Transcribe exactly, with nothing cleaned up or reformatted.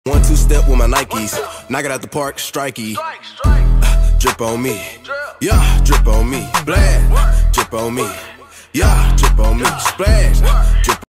One two step with my Nikes, knock it out the park, strikey. Uh, drip on me, yeah, drip on me, blast, drip on me, yeah, drip on me, splash, drip.